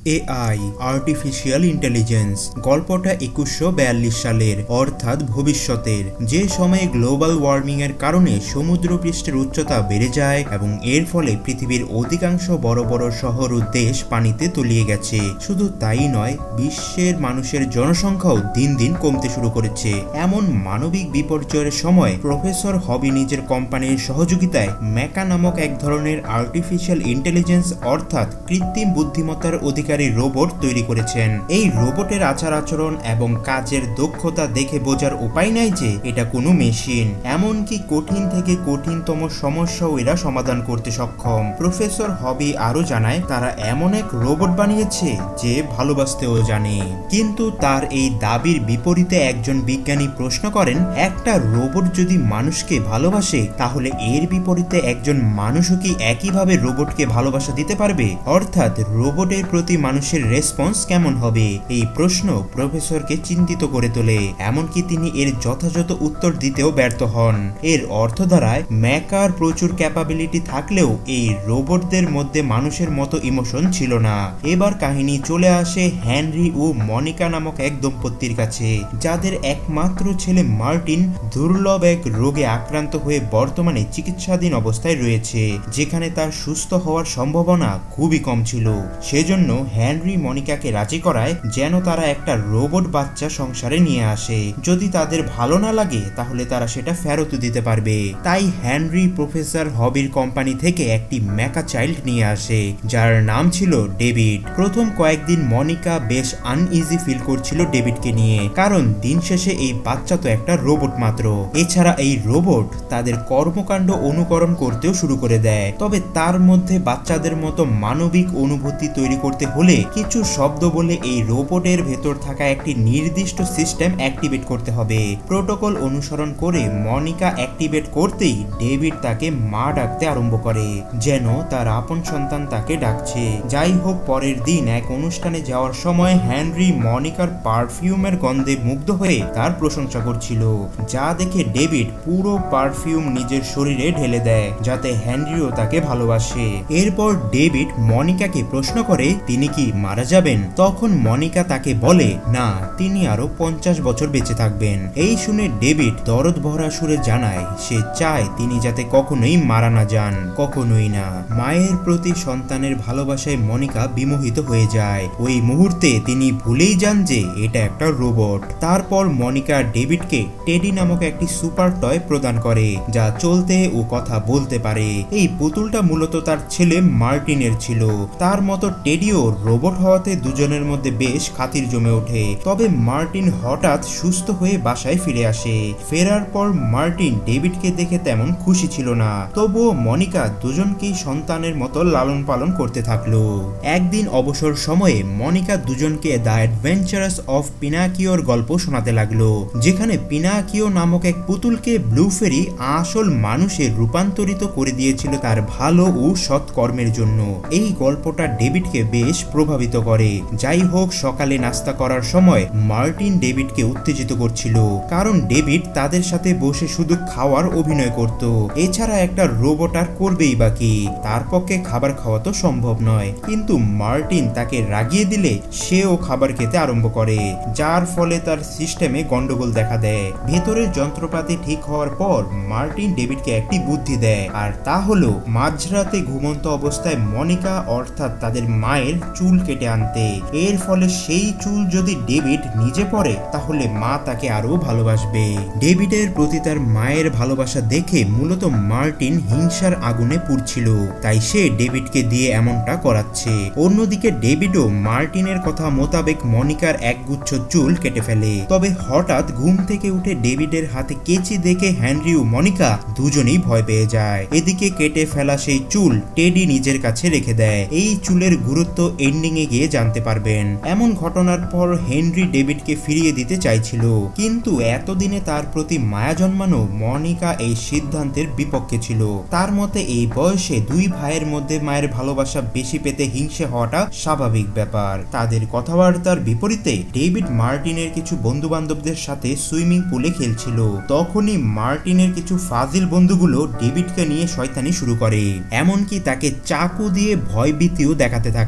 AI artificial intelligence গল্পটা 2142 সালের অর্থাৎ ভবিষ্যতের, যে সময়ে গ্লোবাল ওয়ার্মিং এর কারণে সমুদ্রপৃষ্ঠের উচ্চতা বেড়ে যায় এবং এর ফলে পৃথিবীর অধিকাংশ বড় বড় শহর ও দেশ পানিতে তলিয়ে গেছে। শুধু তাই নয়, বিশ্বের মানুষের জনসংখ্যাও দিন দিন কমতে শুরু করেছে। এমন মানবিক বিপর্যয়ের সময় প্রফেসর হবি নিজের কোম্পানির সহযোগিতায় মেকা নামক এক ধরনের আর্টিফিশিয়াল ইন্টেলিজেন্স অর্থাৎ কৃত্রিম বুদ্ধিমত্তার অধিকারী রোবট তৈরি করেছেন। এই রোবটের আচার আচরণ এবং কাজের দক্ষতা দেখে বোঝার উপায় নাই যে এটা কোনো মেশিন। এমনকি কঠিন থেকে কঠিনতম সমস্যাও এরা সমাধান করতে সক্ষম। প্রফেসর হবি আরো জানায়, তারা এমন এক রোবট বানিয়েছে যে ভালোবাসতেও জানে। কিন্তু তার এই দাবির বিপরীতে একজন বিজ্ঞানী প্রশ্ন করেন, একটা রোবট যদি মানুষকে ভালোবাসে তাহলে এর বিপরীতে একজন মানুষও কি একইভাবে রোবটকে ভালোবাসা দিতে পারবে? অর্থাৎ রোবটের প্রতি মানুষের রেসপন্স কেমন হবে? এই প্রশ্ন প্রফেসরকে চিন্তিত করে তোলে। এমনকি তিনি এর যথাযথ উত্তর দিতেও ব্যর্থ হন। এর অর্থ দ্বারায় মেকার প্রচুর ক্যাপাবিলিটি থাকলেও এই রোবটদের মধ্যে মানুষের মতো ইমোশন ছিল না। এবার কাহিনী চলে আসে হেনরি ও মনিকা নামক এক দম্পতির কাছে, যাদের একমাত্র ছেলে মার্টিন দুর্লভ এক রোগে আক্রান্ত হয়ে বর্তমানে চিকিৎসাধীন অবস্থায় রয়েছে, যেখানে তার সুস্থ হওয়ার সম্ভাবনা খুবই কম ছিল। সেজন্য হেনরি মনিকাকে রাজি করায় যেন তারা একটা রোবট বাচ্চা সংসারে নিয়ে আসে। যদি তাদের ভালো না লাগে তাহলে তারা সেটা ফেরত দিতে পারবে। তাই হেনরি প্রফেসর হবির কোম্পানি থেকে একটি মেকা চাইল্ড নিয়ে আসে, যার নাম ছিল ডেভিড। প্রথম কয়েকদিন মনিকা বেশ আনইজি ফিল করছিল ডেভিডকে নিয়ে, কারণ দিন শেষে এই বাচ্চা তো একটা রোবট মাত্র। এছাড়া এই রোবট তাদের কর্মকাণ্ড অনুকরণ করতেও শুরু করে দেয়। তবে তার মধ্যে বাচ্চাদের মতো মানবিক অনুভূতি তৈরি করতে হলে কিছু শব্দ বলে এই রোবটের ভেতর থাকা একটি নির্দিষ্ট সিস্টেম অ্যাক্টিভেট করতে হবে। প্রোটোকল অনুসরণ করে মনিকা অ্যাক্টিভেট করতেই ডেভিড তাকে মা ডাকতে আরম্ভ করে, যেন তার আপন সন্তান তাকে ডাকছে। যাই হোক, পরের দিন এক অনুষ্ঠানে যাওয়ার সময় হেনরি মনিকার পারফিউমের গন্ধে মুগ্ধ হয়ে তার প্রশংসা করছিল, যা দেখে ডেভিড পুরো পারফিউম নিজের শরীরে ঢেলে দেয় যাতে হেনরিও তাকে ভালোবাসে। এরপর ডেভিড মনিকাকে প্রশ্ন করে তিনি কি মারা যাবেন। তখন মনিকা তাকে বলে না, তিনি আরো 50 বছর বেঁচে থাকবেন। এই শুনে ডেভিড দরদ ভরা সুরে জানায় সে চায় তিনি যাতে কখনোই মারা না যান, কখনোই না। মায়ের প্রতি সন্তানের ভালোবাসায় মনিকা বিমোহিত হয়ে যায়। ওই মুহূর্তে তিনি ভুলেই যান যে এটা একটা রোবট। তারপর মনিকা ডেভিডকে টেডি নামক একটি সুপার টয় প্রদান করে, যা চলতে ও কথা বলতে পারে। এই পুতুলটা মূলত তার ছেলে মার্টিনের ছিল। তার মতো টেডিও রোবট হওয়াতে দুজনের মধ্যে বেশ খাতির জমে ওঠে। তবে মার্টিন হঠাৎ সুস্থ হয়ে বাসায় ফিরে আসে। ফেরার পর মার্টিন ডেভিডকে দেখে তেমন খুশি ছিল না। তবুও মনিকা দুজনকেই সন্তানের মতো লালন পালন করতে থাকলো। একদিন অবসর সময়ে মনিকা দুজনকে দ্য অ্যাডভেঞ্চারাস অফ পিনাকিওর গল্প শোনাতে লাগলো, যেখানে পিনাকিও নামক এক পুতুলকে ব্লু ফেরি আসল মানুষে রূপান্তরিত করে দিয়েছিল তার ভালো ও সৎ কর্মের জন্য। এই গল্পটা ডেভিডকে বেশ প্রভাবিত করে। যাই হোক, সকালে নাস্তা করার সময় মার্টিন ডেভিডকে উত্তেজিত করছিল, কারণ ডেভিড তাদের সাথে বসে শুধু খাওয়ার অভিনয় করত। এছাড়া একটা রোবট আর করবেই বাকি, তার পক্ষে খাবার খাওয়া তো সম্ভব নয়। কিন্তু মার্টিন তাকে রাগিয়ে দিলে সেও খাবার খেতে আরম্ভ করে, যার ফলে তার সিস্টেমে গন্ডগোল দেখা দেয়। ভেতরের যন্ত্রপাতি ঠিক হওয়ার পর মার্টিন ডেভিডকে একটি বুদ্ধি দেয়, আর তা হলো মাঝরাতে ঘুমন্ত অবস্থায় মনিকা অর্থাৎ তাদের মায়ের চুল কেটে আনতে। এর ফলে সেই চুল যদি ডেভিড নিজে পরে তাহলে মা তাকে আরো ভালোবাসবে। ডেভিডের প্রতি তার মায়ের ভালোবাসা দেখে মূলত মার্টিন হিংসার আগুনে পুড়ছিল, তাই সে ডেভিডকে দিয়ে এমনটা করাচ্ছে। অন্যদিকে ডেভিডও মার্টিনের কথা মোতাবেক মনিকার একগুচ্ছ চুল কেটে ফেলে। তবে হঠাৎ ঘুম থেকে উঠে ডেভিডের হাতে কেচি দেখে হেনরি ও মনিকা দুজনেই ভয় পেয়ে যায়। এদিকে কেটে ফেলা সেই চুল টেডি নিজের কাছে রেখে দেয়। এই চুলের গুরুত্ব এন্ডিং এ গিয়ে জানতে পারবেন। এমন ঘটনার পর হেনরি ডেভিডকে ফিরিয়ে দিতে চাইছিল, কিন্তু এতদিনে তার প্রতি মায়া জন্মানো মনিকা এই সিদ্ধান্তের বিপক্ষে ছিল। তার মতে এই বয়সে দুই ভাইয়ের মধ্যে মায়ের ভালোবাসা বেশি পেতে হিংসে হওয়াটা স্বাভাবিক ব্যাপার। তাদের কথাবার্তার বিপরীতে ডেভিড মার্টিনের কিছু বন্ধু বান্ধবদের সাথে সুইমিং পুলে খেলছিল। তখনই মার্টিনের কিছু ফাজিল বন্ধুগুলো ডেভিডকে নিয়ে শয়তানি শুরু করে, এমনকি তাকে চাকু দিয়ে ভয়ভীতিও দেখাতে থাকে।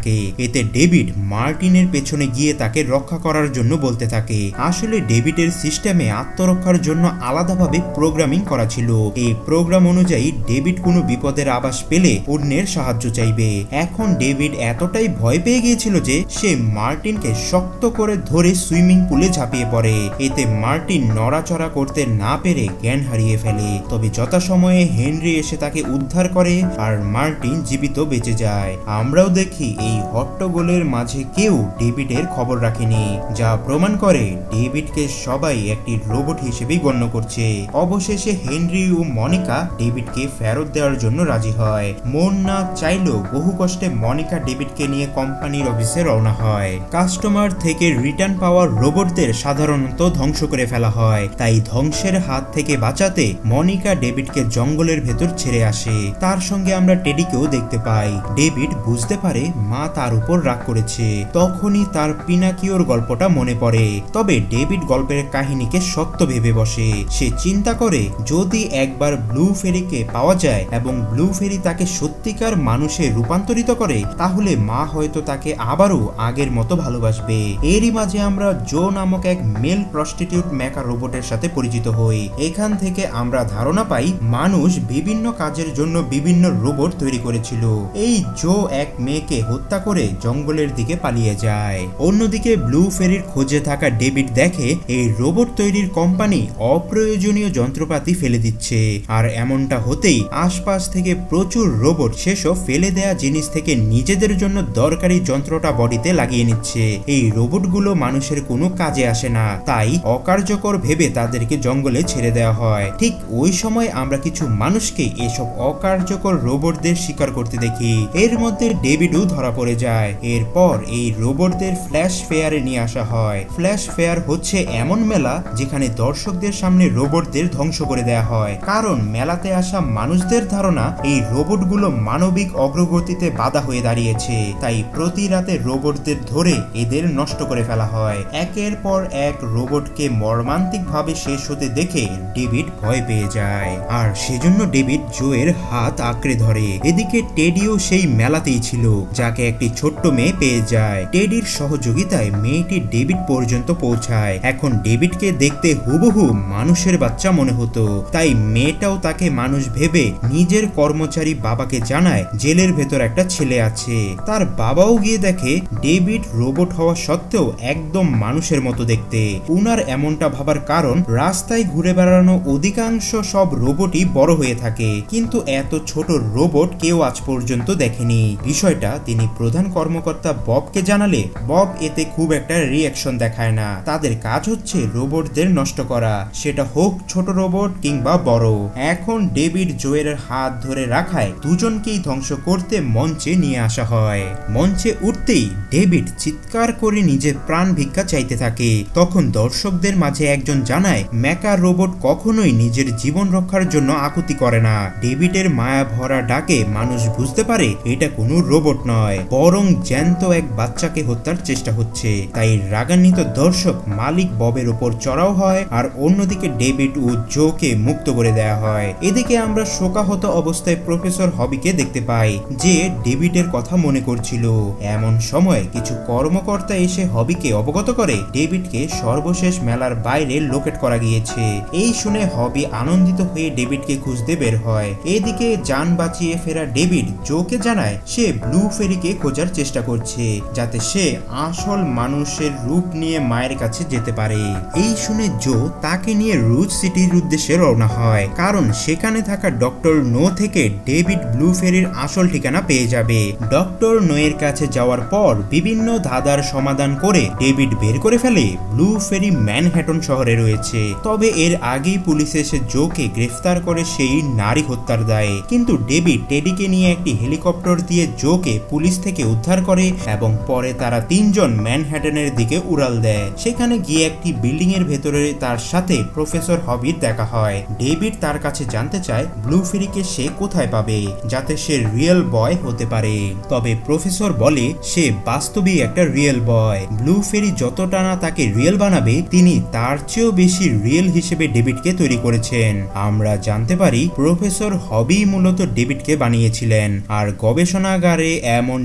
এতে ডেভিড মার্টিনের পেছনে গিয়ে তাকে রক্ষা করার জন্য বলতে থাকে। আসলে ডেভিডের সিস্টেমে আত্মরক্ষার জন্য আলাদাভাবে প্রোগ্রামিং করা ছিল। এই প্রোগ্রাম অনুযায়ী ডেভিড কোনো বিপদের আভাস পেলে অন্যের সাহায্য চাইবে। এখন ডেভিড এতটাই ভয় পেয়ে গিয়েছিল যে সে মার্টিনকে শক্ত করে ধরে সুইমিং পুলে ঝাঁপিয়ে পড়ে। এতে মার্টিন নড়াচড়া করতে না পেরে জ্ঞান হারিয়ে ফেলে। তবে যথাসময়ে হেনরি এসে তাকে উদ্ধার করে আর মার্টিন জীবিত বেঁচে যায়। আমরাও দেখি এই হট্টগোলের মাঝে কেউ ডেভিডের খবর রাখেনি, যা প্রমাণ করে ডেভিডকে সবাই একটি রোবট হিসেবেই গণ্য করছে। অবশেষে হেনরি ও মনিকা ডেভিডকে ফেরত দেওয়ার জন্য রাজি হয়। মন না চাইলেও বহু কষ্টে মনিকা ডেভিডকে নিয়ে কোম্পানির অফিসে রওনা হয়। কাস্টমার থেকে রিটার্ন পাওয়া রোবটদের সাধারণত ধ্বংস করে ফেলা হয়, তাই ধ্বংসের হাত থেকে বাঁচাতে মনিকা ডেভিডকে জঙ্গলের ভেতর ছেড়ে আসে। তার সঙ্গে আমরা টেডিকেও দেখতে পাই। ডেভিড বুঝতে পারে মা তার উপর রাগ করেছে। তখনই তার পিনাকিওর গল্পটা মনে পড়ে। তবে ডেভিড গল্পের কাহিনীকে সত্য ভেবে বসে। সে চিন্তা করে যদি একবার ব্লু ফেরিকে পাওয়া যায় এবং ব্লু ফেরি তাকে সত্যিকার মানুষে রূপান্তরিত করে, তাহলে মা হয়তো তাকে আবারও আগের মতো ভালোবাসবে। এরই মাঝে আমরা জো নামক এক মেল প্রস্টিটিউট মেকা রোবটের সাথে পরিচিত হই। এখান থেকে আমরা ধারণা পাই মানুষ বিভিন্ন কাজের জন্য বিভিন্ন রোবট তৈরি করেছিল। এই জো এক মেয়েকে হত্যা করে জঙ্গলের দিকে পালিয়ে যায়। অন্যদিকে ব্লু ফেরির খোঁজে থাকা ডেভিড দেখে এই রোবট তৈরির কোম্পানি অপ্রয়োজনীয় যন্ত্রপাতি ফেলে দিচ্ছে। আর এমনটা হতেই আশপাশ থেকে প্রচুর রোবট সেসব ফেলে দেয়া জিনিস থেকে নিজেদের জন্য দরকারি যন্ত্রটা বডিতে লাগিয়ে নিচ্ছে। এই রোবটগুলো মানুষের কোনো কাজে আসে না, তাই অকার্যকর ভেবে তাদেরকে জঙ্গলে ছেড়ে দেওয়া হয়। ঠিক ওই সময় আমরা কিছু মানুষকে এসব অকার্যকর রোবটদের শিকার করতে দেখি। এর মধ্যে ডেভিডও ধরা পড়ে যায়। এরপর এই রোবটদের ফ্ল্যাশ ফেয়ারে নিয়ে আসা হয়। ফ্ল্যাশ ফেয়ার হচ্ছে এমন মেলা যেখানে দর্শকদের সামনে রোবটদের ধ্বংস করে দেয়া হয়, কারণ মেলাতে আসা মানুষদের ধারণা এই রোবটগুলো মানবিক অগ্রগতিতে বাধা হয়ে দাঁড়িয়েছে। তাই প্রতি রাতে রোবটদের ধরে এদের নষ্ট করে ফেলা হয়। একের পর এক রোবটকে মর্মান্তিকভাবে শেষ হতে দেখে ডেভিড ভয় পেয়ে যায়, আর সেজন্য ডেভিড জোয়ের হাত আঁকড়ে ধরে। এদিকে টেডিও সেই মেলাতেই ছিল, যাকে একটি ছোট্ট মেয়ে পেয়ে যায়। টেডির সহযোগিতায় মেয়েটি ডেভিড পর্যন্ত পৌঁছায়। এখন ডেভিডকে দেখতে হুবহু মানুষের বাচ্চা মনে হতো, তাই মেয়েটাও তাকে মানুষ ভেবে নিজের কর্মচারী বাবাকে জানায় জেলের ভেতর একটা ছেলে আছে। তার বাবাও গিয়ে দেখে ডেভিড রোবট হওয়া সত্ত্বেও একদম মানুষের মতো দেখতে। উনার এমনটা ভাবার কারণ রাস্তায় ঘুরে বেড়ানো অধিকাংশ সব রোবটই বড় হয়ে থাকে, কিন্তু এত ছোট রোবট কেউ আজ পর্যন্ত দেখেনি। বিষয়টা তিনি প্রধান কর্মকর্তা ববকে জানালে বব এতে খুব একটা রিঅ্যাকশন দেখায় না। তাদের কাজ হচ্ছে রোবটদের নষ্ট করা, সেটা হোক ছোট রোবট কিংবা বড়। এখন ডেভিড জোয়ের হাত ধরে রাখায় দুজনকেই ধ্বংস করতে মঞ্চে নিয়ে আসা হয়। মঞ্চে উঠতেই ডেভিড চিৎকার করে নিজের প্রাণ ভিক্ষা চাইতে থাকে। তখন দর্শকদের মাঝে একজন জানায় মেকা রোবট কখনোই নিজের জীবন রক্ষার জন্য আকুতি করে না। ডেভিডের মায়া ভরা ডাকে মানুষ বুঝতে পারে এটা কোনো রোবট নয়, বরং জ্যান্ত এক বাচ্চাকে হত্যার চেষ্টা হচ্ছে। তাই রাগান্বিত দর্শক মালিক ববের উপর চড়াও হয়, আর অন্যদিকে ডেভিড ও জোকে মুক্ত করে দেয়া হয়। এদিকে আমরা শোকাহত অবস্থায় প্রফেসর হবিকে দেখতে পাই, যে ডেভিডের কথা মনে করছিল। এমন সময় কিছু কর্মকর্তা এসে হবিকে অবগত করে ডেভিডকে সর্বশেষ মেলার বাইরে লোকেট করা গিয়েছে। এই শুনে হবি আনন্দিত হয়ে ডেভিডকে খুঁজতে বের হয়। এদিকে যান বাঁচিয়ে ফেরা ডেভিড জোকে জানায় সে ব্লু ফেরিকে খোঁজার চেষ্টা করছে, যাতে সে আসল মানুষের রূপ নিয়ে মায়ের কাছে যেতে পারে। এই শুনে জো তাকে নিয়ে রুজ সিটির উদ্দেশ্যে রওনা হয়, কারণ সেখানে থাকা ডক্টর নো থেকে ডেভিড ব্লু ফেরির আসল ঠিকানা পেয়ে যাবে। ডক্টর নোয়ের কাছে যাওয়ার পর বিভিন্ন ধাঁধার সমাধান করে ডেভিড বের করে ফেলে ব্লু ফেরি ম্যানহ্যাটন শহরে রয়েছে। তবে এর আগেই পুলিশ এসে জোকে গ্রেফতার করে সেই নারী হত্যার দায়ে। কিন্তু ডেভিড টেডিকে নিয়ে একটি হেলিকপ্টার দিয়ে জোকে পুলিশ থেকে উদ্ধার করে এবং পরে তারা তিনজন ম্যানহ্যাটনের দিকে উড়াল দেয়। সেখানে গিয়ে একটি বিল্ডিং এর ভেতরে তার সাথে প্রফেসর হবির দেখা হয়। ডেভিড তার কাছে জানতে চায় ব্লু ফেরিকে সে কোথায় পাবে, যাতে সে রিয়েল বয় হতে পারে। তবে প্রফেসর বলে সে বাস্তবেই একটা রিয়েল বয়। ব্লু ফেরি যতটা না তাকে রিয়েল বানাবে, তিনি তার চেয়েও বেশি রিয়েল হিসেবে ডেভিডকে তৈরি করেছেন। আমরা জানতে পারি প্রফেসর হবি মূলত ডেভিডকে বানিয়েছিলেন, আর গবেষণাগারে এমন ডেভিডের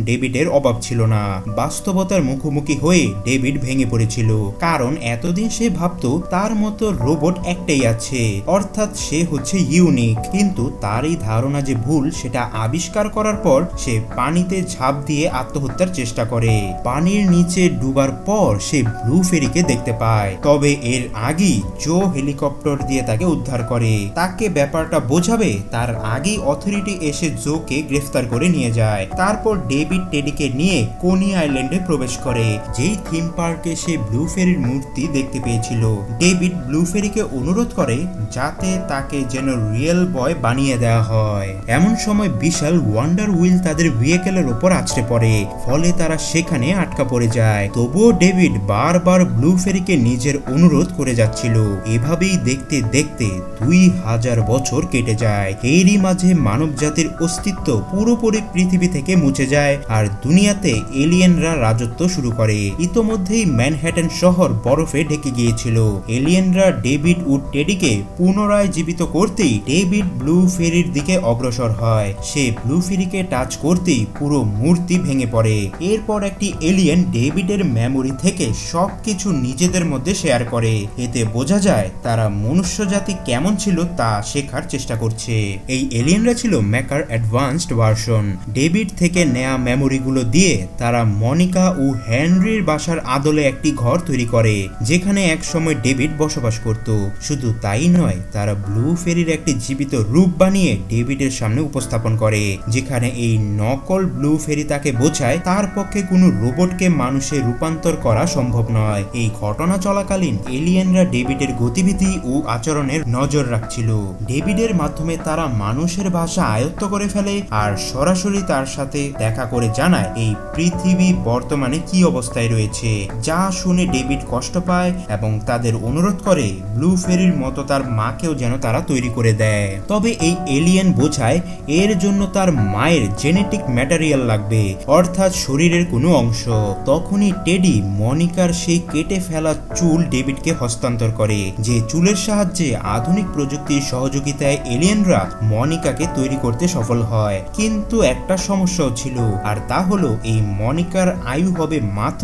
অভাব ছিল না। বাস্তবতার মুখোমুখি হয়ে ডেভিড ভেঙে পড়েছিল, কারণ এতদিন সে ভাবতো তার মতো রোবট একটাই আছে, অর্থাৎ সে হচ্ছে ইউনিক। কিন্তু তার এই ধারণা যে ভুল সেটা আবিষ্কার করার পর সে পানিতে ঝাঁপ দিয়ে আত্মহত্যার চেষ্টা করে। পানির নিচে ডুবার পর সে ব্লু ফেরিকে দেখতে পায়, তবে এর আগেই জো হেলিকপ্টার দিয়ে তাকে উদ্ধার করে। তাকে ব্যাপারটা বোঝাবে তার আগেই অথরিটি এসে জোকে গ্রেফতার করে নিয়ে যায়। তারপর ডেভিড টেডিকে নিয়ে কোনি আইল্যান্ডে প্রবেশ করে, যেই থিম পার্কে সে ব্লু ফেরির মূর্তি দেখতে পেয়েছিল। ডেভিড ব্লু ফেরিকে অনুরোধ করে যাতে তাকে যেন রিয়েল বয় বানিয়ে দেওয়া হয়। এমন সময় বিশাল ওয়ান্ডার হুইল তাদের ভেহিকেলের উপর আছড়ে পড়ে, ফলে তারা সেখানে আটকা পড়ে যায়। তবুও ডেভিড বারবার ব্লু ফেরিকে নিজের অনুরোধ করে যাচ্ছিল। এভাবেই দেখতে দেখতে 2000 বছর কেটে যায়। এরই মাঝে মানব জাতির অস্তিত্ব পুরোপুরি পৃথিবী থেকে মুছে যায় আর দুনিয়াতে এলিয়েনরা রাজত্ব শুরু করে। ইতোমধ্যেই ম্যানহাটন শহর বরফে ঢেকে গিয়েছিল। এলিয়েনরা ডেভিড ও টেডিকে পুনরায় জীবিত করতেই ডেভিড ব্লু ফেরির দিকে অগ্রসর হয়। সে ব্লু ফেরিকে টাচ করতেই পুরো মূর্তি ভেঙে পড়ে। এরপর একটি এলিয়েন ডেভিডের মেমোরি থেকে সবকিছু নিজেদের মধ্যে শেয়ার করে। এতে বোঝা যায় তারা মনুষ্য জাতি কেমন ছিল তা শেখার চেষ্টা করছে। এই এলিয়েনরা ছিল ম্যাকার অ্যাডভান্সড ভার্সন। ডেভিড থেকে নেয়া মেমোরিগুলো দিয়ে তারা মনিকা ও হেনরির বাসার আদলে একটি ঘর তৈরি করে, যেখানে একসময় ডেভিড বসবাস করত। শুধু তাই নয়, তারা ব্লু ফেরির একটি জীবিত রূপ বানিয়ে ডেভিডের সামনে উপস্থাপন করে, যেখানে এই নকল ব্লু ফেরি তাকে বোঝায় তার পক্ষে কোনো রোবটকে মানুষে রূপান্তর করা সম্ভব নয়। এই ঘটনা চলাকালীন এলিয়েনরা ডেভিডের গতিবিধি ও আচরণের নজর রাখছিল। ডেভিডের মাধ্যমে তারা মানুষের ভাষা আয়ত্ত করে ফেলে আর সরাসরি তার সাথে দেখা করে জানায় এই পৃথিবী বর্তমানে কি অবস্থায় রয়েছে। যা শুনে ডেভিড কষ্ট পায় এবং তাদের অনুরোধ করে ব্লু ফেরির মতো তার মাকেও যেন তারা তৈরি করে দেয়। তবে এই এলিয়েন বোঝায় এর জন্য তার মায়ের জেনেটিক ম্যাটেরিয়াল লাগবে, অর্থাৎ শরীরের কোনো অংশ। তখনই টেডি মনিকার সেই কেটে ফেলা চুল ডেভিডকে হস্তান্তর করে, যে চুলের সাহায্যে আধুনিক প্রযুক্তির সহযোগিতায় এলিয়েনরা মনিকাকে তৈরি করতে সফল হয়। কিন্তু একটা সমস্যাও ছিল, আর তা হলো এই মনিকার আয়ু হবে মাত্র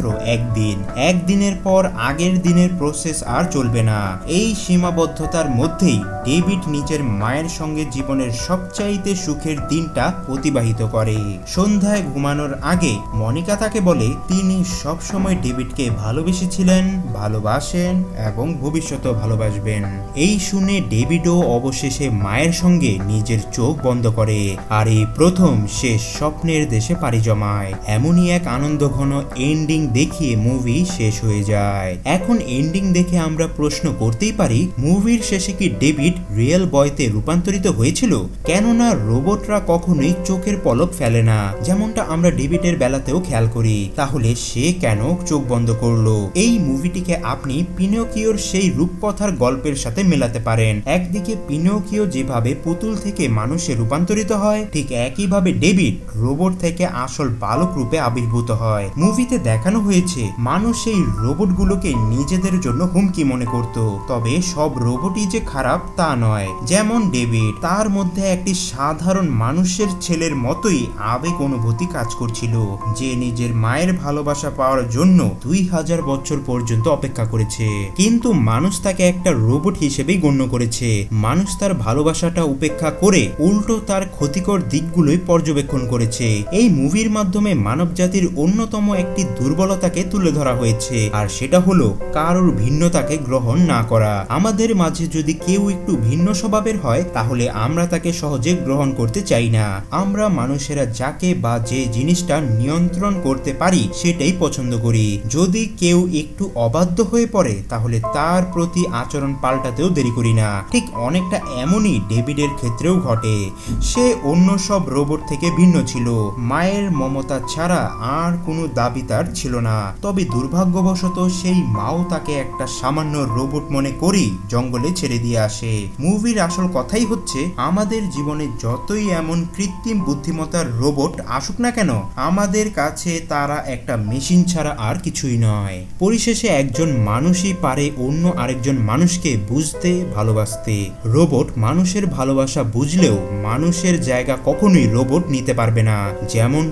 একদিনের পর আগের দিনের প্রসেস আর চলবে না। এই সীমাবদ্ধতার মধ্যেই ডেভিড নিজের মায়ের সঙ্গে জীবনের সবচাইতে সুখের দিনটা অতিবাহিত করে। সন্ধ্যায় ঘুমানোর আগে মনিকা তাকে বলে তিনি সবসময় ডেভিডকে ভালোবেসেছিলেন, ভালোবাসেন এবং ভবিষ্যতেও ভালোবাসবেন। এই শুনে ডেভিডও অবশেষে মায়ের সঙ্গে নিজের চোখ বন্ধ করে, আর এই প্রথম সে স্বপ্নের দেশে পাড়ি জমায়। এমনই এক আনন্দঘন এন্ডিং দেখিয়ে মুভি শেষ হয়ে যায়। এখন এন্ডিং দেখে আমরা প্রশ্ন করতেই পারি, মুভির শেষে কি ডেভিড রিয়েল বয়তে রূপান্তরিত হয়েছিল? কেননা রোবটরা কখনোই চোখের পলক ফেলে না, যেমনটা আমরা ডেভিডের বেলাতেও খেয়াল করি। তাহলে সে কেন চোখ বন্ধ করলো? এই মুভিটিকে আপনি পিনোকিওর সেই রূপকথার গল্পের সাথে মেলাতে পারেন। একদিকে পিনোকিও যেভাবে পুতুল থেকে মানুষে রূপান্তরিত হয়, ঠিক একইভাবে ডেভিড রোবট থেকে আসল বালক রূপে আবির্ভূত হয়। মুভিতে দেখানো হয়েছে মানুষ এই রোবটগুলোকে নিজেদের জন্য হুমকি মনে করত, তবে সব রোবটই যে খারাপ তা নয়। যেমন ডেভিড, তার মধ্যে একটি সাধারণ মানুষের ছেলের মতোই আবেগ অনুভূতি কাজ করছিল, যে নিজের মায়ের ভালোবাসা পাওয়ার জন্য 2000 বছর পর্যন্ত অপেক্ষা করেছে। কিন্তু মানুষ তাকে একটা রোবট হিসেবেই গণ্য করেছে। মানুষ তার ভালোবাসাটা উপেক্ষা করে উল্টো তার ক্ষতিকর দিকগুলোই পর্যবেক্ষণ করেছে। এই মুভির মাধ্যমে মানব জাতির অন্যতম একটি দুর্বলতাকে তুলে ধরা হয়েছে, আর সেটা হলো কারোর ভিন্নতাকে গ্রহণ না করা। আমাদের মাঝে যদি কেউ একটু ভিন্ন স্বভাবের হয়, তাহলে আমরা তাকে সহজে গ্রহণ করতে চাই না। আমরা মানুষেরা যাকে বা যে জিনিসটা নিয়ন্ত্রণ করতে পারি সেটাই পছন্দ করি। যদি কেউ একটু অবাধ্য হয়ে পড়ে, তাহলে তার প্রতি আচরণ পাল্টাতেও দেরি করি না। ঠিক অনেকটা এমনই ডেভিডের ক্ষেত্রেও ঘটে। সে অন্য সব রোবট থেকে ভিন্ন ছিল। মায়ের মমতা ছাড়া আর কোনো দাবি তার ছিল না। তবে দুর্ভাগ্যবশত সেই মাও তাকে একটা সামান্য রোবট মনে করেই জঙ্গলে ছেড়ে দিয়ে আসে। মুভির আসল কথাই হচ্ছে, আমাদের জীবনে যতই এমন কৃত্রিম বুদ্ধিমত্তার রোবট আসুক না কেন, আমাদের কাছে তারা একটা মেশিন ছাড়া আর কিছুই নয়। পরিশেষে একজন মানুষই পারে অন্য আরেকজন মানুষকে বুঝতে, ভালোবাসতে। রোবট মানুষের ভালোবাসা বুঝলেও মানুষের জায়গা কখনোই রোবট নিতে পারবে না। যেমনটা ডেভিড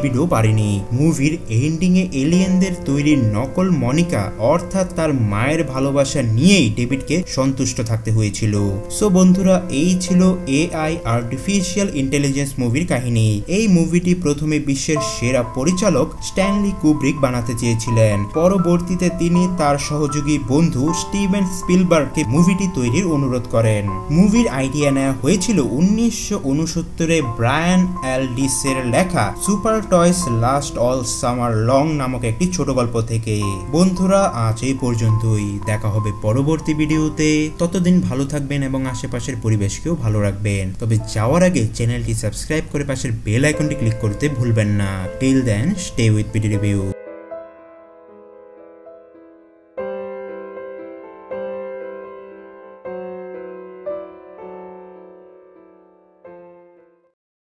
ডেভিডও পারেনি। মুভির এন্ডিং এ এলিয়েনদের তৈরি নকল মনিকা অর্থাৎ তার মায়ের ভালোবাসা নিয়েই ডেভিডকে সন্তুষ্ট থাকতে হয়েছিল। সো বন্ধুরা, এই ছিল এআই আর্টিফিশিয়াল ইন্টেলিজেন্স মুভির কাহিনী। এই মুভিটি প্রথমে বিশ্বের সেরা পরিচালক স্ট্যানলি কুব্রিক বানাতে চেয়েছিলেন। পরবর্তীতে তিনি তার সহযোগী বন্ধু স্টিভেন স্পিলবার্গকে মুভিটি তৈরির অনুরোধ করেন। মুভির আইডিয়া নেওয়া হয়েছিল 1969 ব্রায়ান অ্যালডিসের লেখা super toys last all summer long নামক একটি ছোট গল্প থেকে। বন্ধুরা, আজ এই পর্যন্তই। দেখা হবে পরবর্তী ভিডিওতে। ততদিন ভালো থাকবেন এবং আশেপাশের পরিবেশকেও ভালো রাখবেন। তবে যাওয়ার আগে চ্যানেলটি সাবস্ক্রাইব করে পাশের বেল আইকনটি ক্লিক করতে ভুলবেন না। Till then, stay with PD review.